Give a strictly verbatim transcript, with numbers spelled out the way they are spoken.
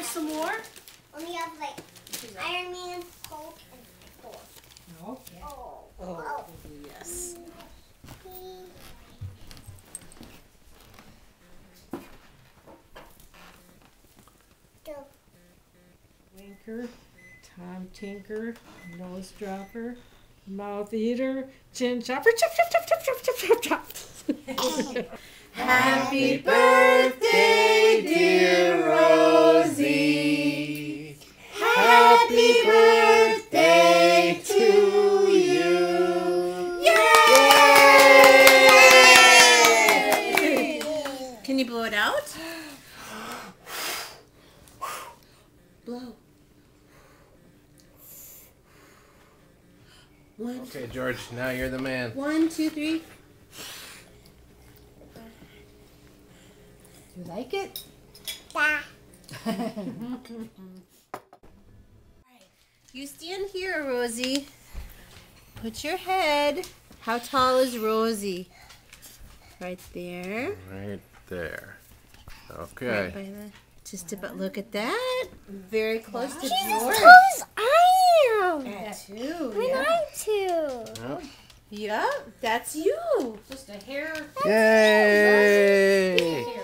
some more? Only have like Iron Man, Hulk, and Thor. No. Yeah. Oh. Oh, Oh. yes. Winker, Tom Tinker, Nose Dropper, Mouth Eater, Chin Chopper, chop, chop, chop, chop, chop, chop, chop, chop. Happy birthday, dear Rosie. Happy birthday to you. Yay! Can you blow it out? Blow. One, Okay, George, now you're the man. one, two, three. You like it? Yeah. You stand here, Rosie. Put your head. How tall is Rosie? Right there. Right there. Right Okay. by the, just about, look at that. Very close to She's as George. close as I am. That too. We Yeah. like to. Yep. Yep, that's you. Just a hair. Yay!